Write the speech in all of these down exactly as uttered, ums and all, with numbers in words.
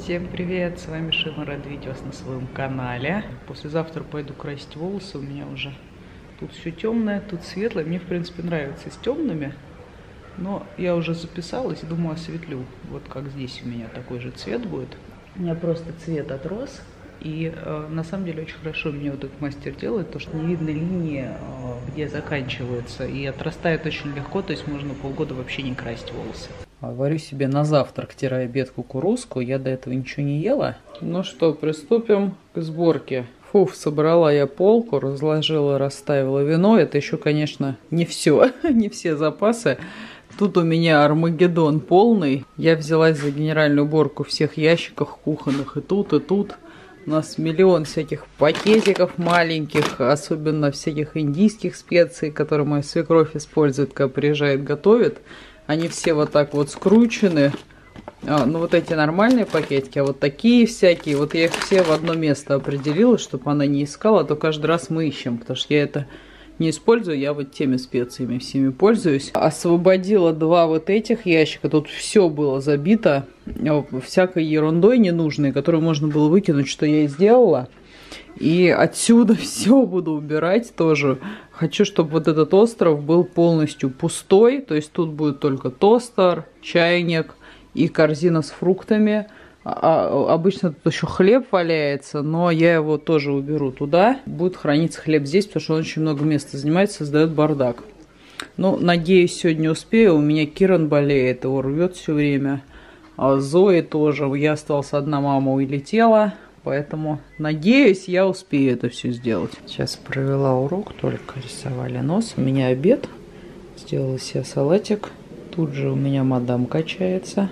Всем привет, с вами Шина, рад видеть вас на своем канале. Послезавтра пойду красить волосы, у меня уже тут все темное, тут светлое. Мне в принципе нравится с темными, но я уже записалась, думаю, осветлю. Вот как здесь у меня такой же цвет будет. У меня просто цвет отрос. И э, на самом деле очень хорошо мне вот этот мастер делает, то что не видно линии, э, где заканчивается, и отрастает очень легко, то есть можно полгода вообще не красить волосы. Варю себе на завтрак тире-обед кукурузку, я до этого ничего не ела. Ну что, приступим к сборке. Фуф, собрала я полку, разложила, расставила вино. Это еще, конечно, не все, не все запасы. Тут у меня Армагеддон полный. Я взялась за генеральную уборку всех ящиков кухонных и тут, и тут. У нас миллион всяких пакетиков маленьких, особенно всяких индийских специй, которые моя свекровь использует, когда приезжает, готовит. Они все вот так вот скручены. А, ну, вот эти нормальные пакетики, а вот такие всякие. Вот я их все в одно место определила, чтобы она не искала, а то каждый раз мы ищем, потому что я это не использую, я вот теми специями всеми пользуюсь. Освободила два вот этих ящика, тут все было забито всякой ерундой ненужной, которую можно было выкинуть, что я и сделала. И отсюда все буду убирать тоже. Хочу, чтобы вот этот остров был полностью пустой, то есть тут будет только тостер, чайник и корзина с фруктами. А, обычно тут еще хлеб валяется, но я его тоже уберу туда. Будет храниться хлеб здесь, потому что он очень много места занимает, создает бардак. Ну, надеюсь, сегодня успею. У меня Киран болеет, его рвет все время. А Зои тоже. Я осталась одна, мама улетела. Поэтому, надеюсь, я успею это все сделать. Сейчас провела урок, только рисовали нос. У меня обед. Сделала себе салатик. Тут же у меня мадам качается.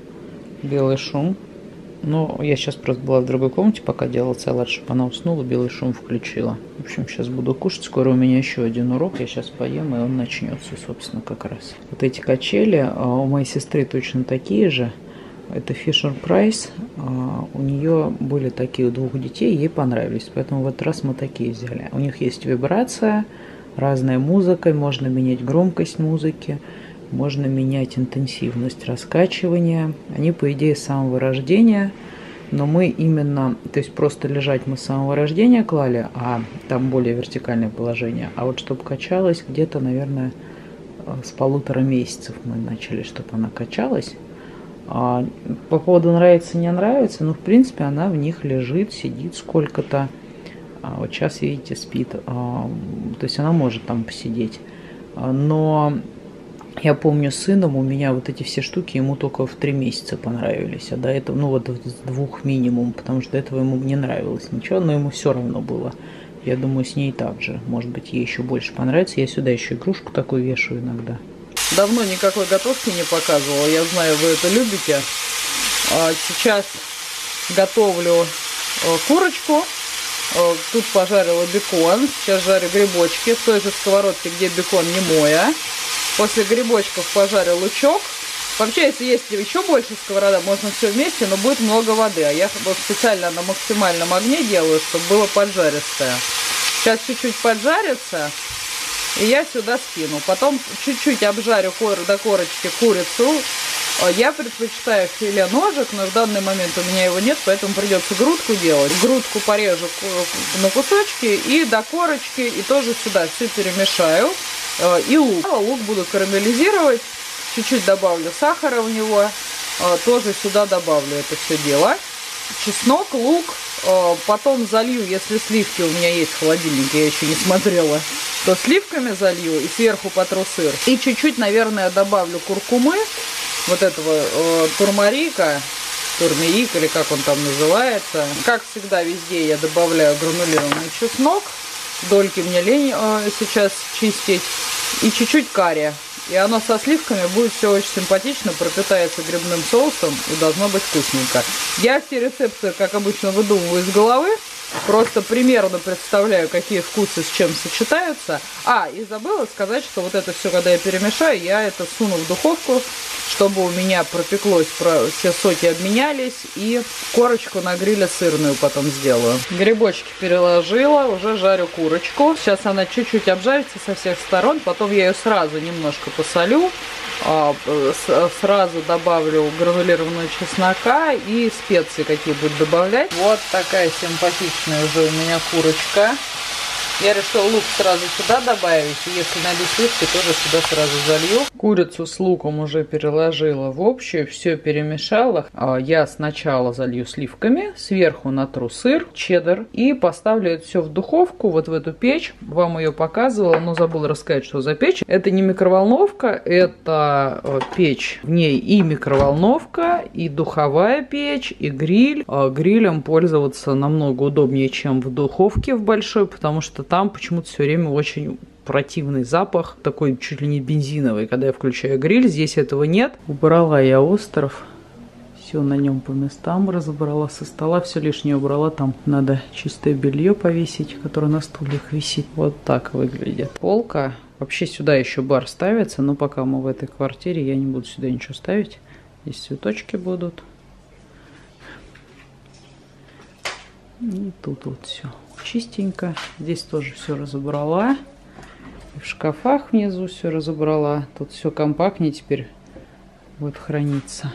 Белый шум. Но я сейчас просто была в другой комнате, пока делала салат, чтобы она уснула, белый шум включила. В общем, сейчас буду кушать. Скоро у меня еще один урок. Я сейчас поем, и он начнется, собственно, как раз. Вот эти качели у моей сестры точно такие же. Это Fisher Price. У нее были такие у двух детей, ей понравились. Поэтому в этот раз мы такие взяли. У них есть вибрация, разная музыка, можно менять громкость музыки. Можно менять интенсивность раскачивания. Они, по идее, с самого рождения. Но мы именно, то есть просто лежать мы с самого рождения клали, а там более вертикальное положение. А вот чтобы качалась, где-то, наверное, с полутора месяцев мы начали, чтобы она качалась. А по поводу нравится, не нравится, ну, в принципе, она в них лежит, сидит сколько-то. А вот сейчас, видите, спит. А, то есть она может там посидеть. Но... Я помню, с сыном у меня вот эти все штуки ему только в три месяца понравились, а до этого, ну вот с двух минимум, потому что до этого ему не нравилось ничего, но ему все равно было. Я думаю, с ней так же, может быть, ей еще больше понравится. Я сюда еще игрушку такую вешаю иногда. Давно никакой готовки не показывала, я знаю, вы это любите. Сейчас готовлю курочку, тут пожарила бекон, сейчас жарю грибочки в той же сковородке, где бекон не моя. После грибочков пожарю лучок. Вообще, если есть еще больше сковорода, можно все вместе, но будет много воды. А я вот специально на максимальном огне делаю, чтобы было поджаристое. Сейчас чуть-чуть поджарится, и я сюда скину. Потом чуть-чуть обжарю до корочки курицу. Я предпочитаю филе ножек, но в данный момент у меня его нет, поэтому придется грудку делать. Грудку порежу на кусочки и до корочки, и тоже сюда все перемешаю. И лук. Лук буду карамелизировать, чуть-чуть добавлю сахара в него, тоже сюда добавлю это все дело. Чеснок, лук, потом залью, если сливки у меня есть в холодильнике, я еще не смотрела, то сливками залью и сверху потру сыр. И чуть-чуть, наверное, добавлю куркумы, вот этого э, турмарика, турмерик или как он там называется. Как всегда, везде я добавляю гранулированный чеснок. Дольки мне лень э, сейчас чистить. И чуть-чуть карри. И оно со сливками будет все очень симпатично, пропитается грибным соусом и должно быть вкусненько. Я все рецепты, как обычно, выдумываю из головы. Просто примерно представляю, какие вкусы с чем сочетаются. А, и забыла сказать, что вот это все, когда я перемешаю, я это суну в духовку, чтобы у меня пропеклось, все соки обменялись, и корочку на гриле сырную потом сделаю. Грибочки переложила, уже жарю курочку. Сейчас она чуть-чуть обжарится со всех сторон, потом я ее сразу немножко посолю, сразу добавлю гранулированного чеснока и специи какие буду добавлять. Вот такая симпатичная уже у меня курочка. Я решила лук сразу сюда добавить, и если найду сливки, тоже сюда сразу залью. Курицу с луком уже переложила в общую, все перемешала. Я сначала залью сливками, сверху натру сыр, чеддер, и поставлю это все в духовку, вот в эту печь. Вам ее показывала, но забыла рассказать, что за печь. Это не микроволновка, это печь. В ней и микроволновка, и духовая печь, и гриль. Грилем пользоваться намного удобнее, чем в духовке в большой, потому что там почему-то все время очень противный запах, такой чуть ли не бензиновый, когда я включаю гриль. Здесь этого нет. Убрала я остров. Все на нем по местам разобрала. Со стола все лишнее убрала. Там надо чистое белье повесить, которое на стульях висит. Вот так выглядит полка. Вообще сюда еще бар ставится, но пока мы в этой квартире, я не буду сюда ничего ставить. Здесь цветочки будут. И тут вот все чистенько. Здесь тоже все разобрала. И в шкафах внизу все разобрала. Тут все компактнее теперь будет храниться.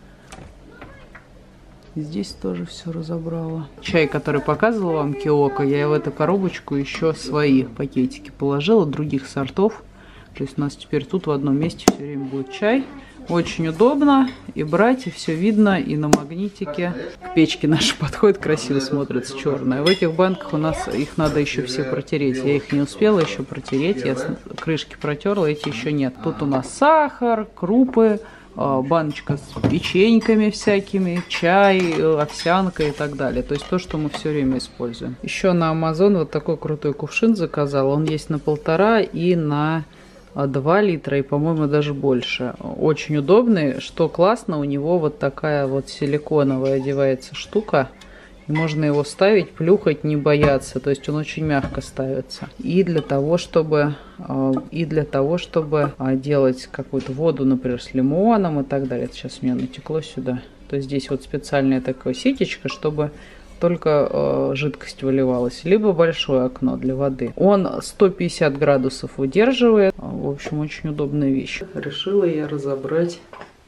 И здесь тоже все разобрала. Чай, который показывала вам Киоко, я в эту коробочку еще свои пакетики положила, других сортов. То есть у нас теперь тут в одном месте все время будет чай. Очень удобно и брать, и все видно, и на магнитике. К печке наши подходит, красиво смотрится, черная. В этих банках у нас их надо еще все протереть. Я их не успела еще протереть, я крышки протерла, эти еще нет. Тут у нас сахар, крупы, баночка с печеньками всякими, чай, овсянка и так далее. То есть то, что мы все время используем. Еще на Amazon вот такой крутой кувшин заказала. Он есть на полтора и на два литра, и, по-моему, даже больше. Очень удобный. Что классно, у него вот такая вот силиконовая одевается штука. И можно его ставить, плюхать, не бояться. То есть он очень мягко ставится. И для того, чтобы, и для того, чтобы делать какую-то воду, например, с лимоном и так далее. Это сейчас у меня натекло сюда. То есть здесь вот специальная такая ситечка, чтобы только э, жидкость выливалась, либо большое окно для воды. Он сто пятьдесят градусов выдерживает. В общем, очень удобная вещь. Решила я разобрать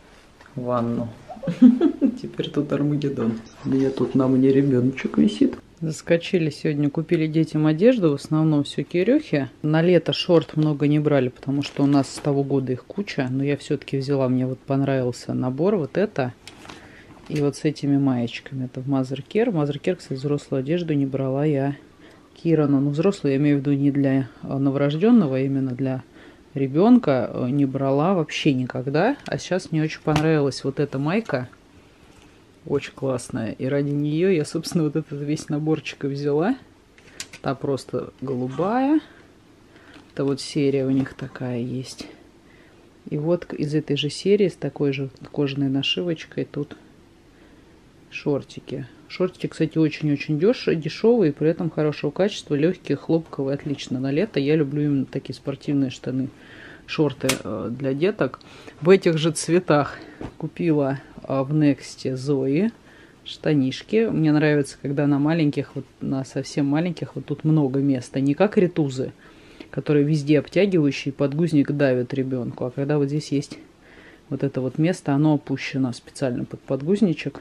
ванну. Теперь тут Армагеддон. Я тут на мне ребеночек висит. Заскочили сегодня, купили детям одежду, в основном все кирюхи. На лето шорт много не брали, потому что у нас с того года их куча. Но я все-таки взяла, мне вот понравился набор, вот это. И вот с этими маечками. Это в Mother Care. Mother Care, кстати, взрослую одежду не брала я Кирану. Ну, взрослую я имею в виду не для новорожденного, а именно для ребенка. Не брала вообще никогда. А сейчас мне очень понравилась вот эта майка. Очень классная. И ради нее я, собственно, вот этот весь наборчик взяла. Та просто голубая. Это вот серия у них такая есть. И вот из этой же серии с такой же кожаной нашивочкой тут шортики. Шортики, кстати, очень-очень дешевые, при этом хорошего качества, легкие, хлопковые, отлично. На лето я люблю именно такие спортивные штаны, шорты для деток. В этих же цветах купила в Next Zoe штанишки. Мне нравится, когда на маленьких, вот на совсем маленьких, вот тут много места. Не как ритузы, которые везде обтягивающие, подгузник давит ребенку. А когда вот здесь есть вот это вот место, оно опущено специально под подгузничек.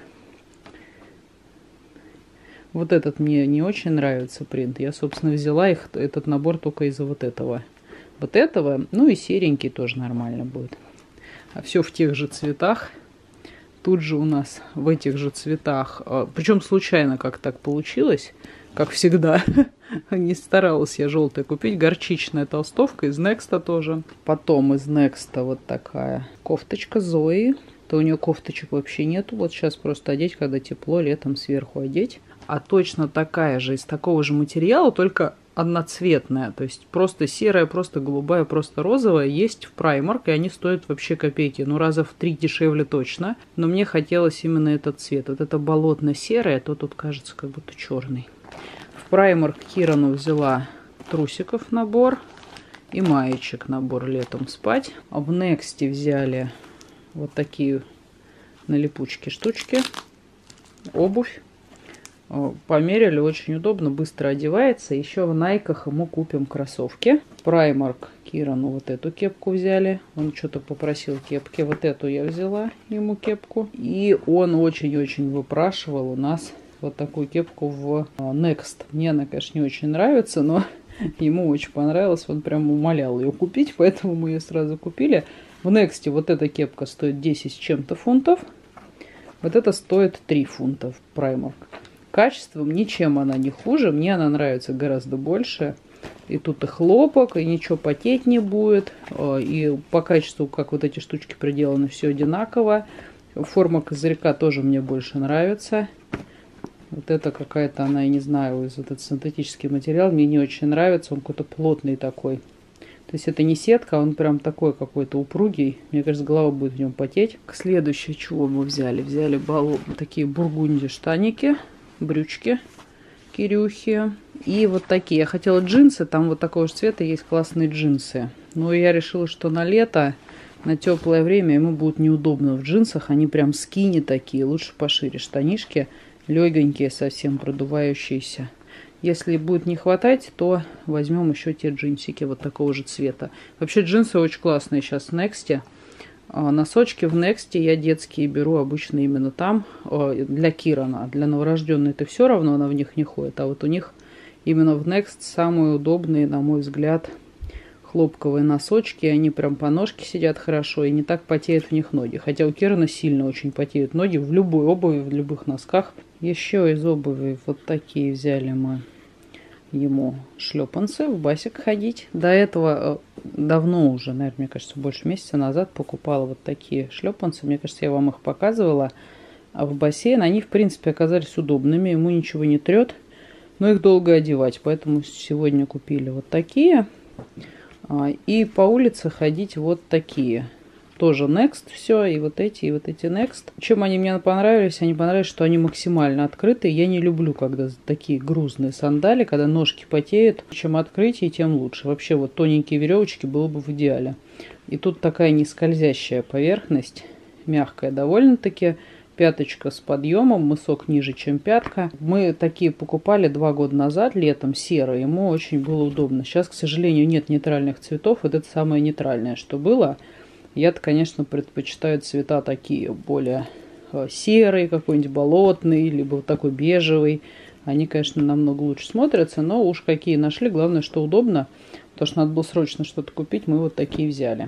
Вот этот мне не очень нравится принт. Я, собственно, взяла их, этот набор только из-за вот этого. Вот этого, ну и серенький тоже нормально будет. А все в тех же цветах. Тут же у нас в этих же цветах, причем случайно как так получилось, как всегда. Не старалась я желтое купить. Горчичная толстовка из Next тоже. Потом из Next вот такая кофточка Zoe. То у нее кофточек вообще нету. Вот сейчас просто одеть, когда тепло, летом сверху одеть. А точно такая же, из такого же материала, только одноцветная. То есть просто серая, просто голубая, просто розовая есть в Primark. И они стоят вообще копейки. Ну, раза в три дешевле точно. Но мне хотелось именно этот цвет. Вот это болотно-серое, а то тут кажется как будто черный. В Primark Кирану взяла трусиков набор и маечек набор летом спать. А в Next взяли вот такие на липучке штучки. Обувь. Померили, очень удобно, быстро одевается. Еще в Найках ему купим кроссовки. Primark Кирану вот эту кепку взяли. Он что-то попросил кепки. Вот эту я взяла ему кепку. И он очень-очень выпрашивал у нас вот такую кепку в Next. Мне она, конечно, не очень нравится, но ему очень понравилось. Он прям умолял ее купить, поэтому мы ее сразу купили. В Next вот эта кепка стоит десять с чем-то фунтов. Вот это стоит три фунта в Primark. Качеством ничем она не хуже. Мне она нравится гораздо больше. И тут и хлопок, и ничего потеть не будет. И по качеству, как вот эти штучки приделаны, все одинаково. Форма козырька тоже мне больше нравится. Вот это какая-то, она, я не знаю, из вот этот синтетический материал мне не очень нравится. Он какой-то плотный такой. То есть это не сетка, он прям такой какой-то упругий. Мне кажется, голова будет в нем потеть. Следующее, чего мы взяли? Взяли балу, такие бургунди штаники, брючки, Кирюхи. И вот такие. Я хотела джинсы, там вот такого же цвета есть классные джинсы. Но я решила, что на лето, на теплое время ему будет неудобно в джинсах. Они прям скини такие, лучше пошире штанишки. Легенькие, совсем продувающиеся. Если будет не хватать, то возьмем еще те джинсики вот такого же цвета. Вообще джинсы очень классные сейчас в Next. Носочки в Next я детские беру обычно именно там. Для Кирана. Для новорожденной это все равно, она в них не ходит. А вот у них именно в Next самые удобные, на мой взгляд, хлопковые носочки. Они прям по ножке сидят хорошо и не так потеют в них ноги. Хотя у Кирана сильно очень потеют ноги в любой обуви, в любых носках. Еще из обуви вот такие взяли мы ему шлепанцы, в басик ходить. До этого давно уже, наверное, мне кажется, больше месяца назад покупала вот такие шлепанцы. Мне кажется, я вам их показывала. А в бассейн они, в принципе, оказались удобными. Ему ничего не трет, но их долго одевать. Поэтому сегодня купили вот такие. И по улице ходить вот такие. Тоже Next все, и вот эти, и вот эти Next. Чем они мне понравились? Они понравились, что они максимально открытые. Я не люблю, когда такие грузные сандали, когда ножки потеют. Чем открытие, тем лучше. Вообще вот тоненькие веревочки было бы в идеале. И тут такая не скользящая поверхность, мягкая довольно-таки. Пяточка с подъемом, мысок ниже, чем пятка. Мы такие покупали два года назад, летом, серые. Ему очень было удобно. Сейчас, к сожалению, нет нейтральных цветов. Вот это самое нейтральное, что было. Я-то, конечно, предпочитаю цвета такие, более серые, какой-нибудь болотный, либо вот такой бежевый. Они, конечно, намного лучше смотрятся, но уж какие нашли. Главное, что удобно. Потому что надо было срочно что-то купить, мы вот такие взяли.